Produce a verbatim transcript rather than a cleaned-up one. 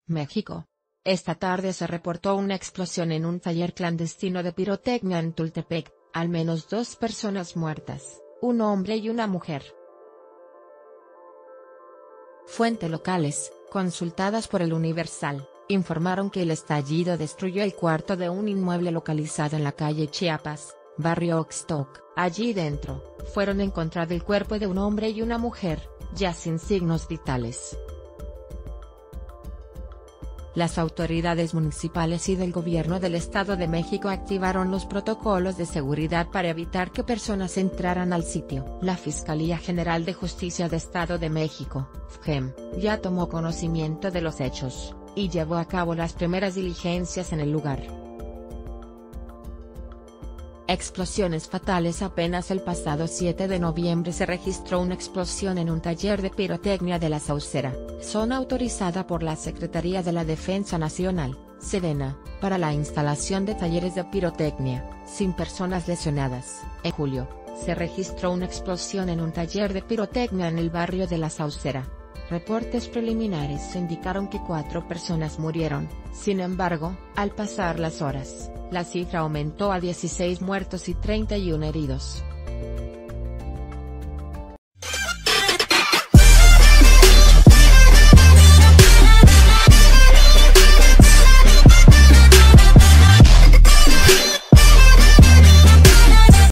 México. Esta tarde se reportó una explosión en un taller clandestino de pirotecnia en Tultepec, al menos dos personas muertas, un hombre y una mujer. Fuentes locales, consultadas por El Universal, informaron que el estallido destruyó el cuarto de un inmueble localizado en la calle Chiapas, barrio Oxtoc. Allí dentro, fueron encontrados el cuerpo de un hombre y una mujer, ya sin signos vitales. Las autoridades municipales y del Gobierno del Estado de México activaron los protocolos de seguridad para evitar que personas entraran al sitio. La Fiscalía General de Justicia de Estado de México, F G E M, ya tomó conocimiento de los hechos, y llevó a cabo las primeras diligencias en el lugar. Explosiones fatales. Apenas el pasado siete de noviembre se registró una explosión en un taller de pirotecnia de La Saucera, zona autorizada por la Secretaría de la Defensa Nacional, Sedena, para la instalación de talleres de pirotecnia, sin personas lesionadas. En julio, se registró una explosión en un taller de pirotecnia en el barrio de La Saucera. Reportes preliminares indicaron que cuatro personas murieron, sin embargo, al pasar las horas, la cifra aumentó a dieciséis muertos y treinta y uno heridos.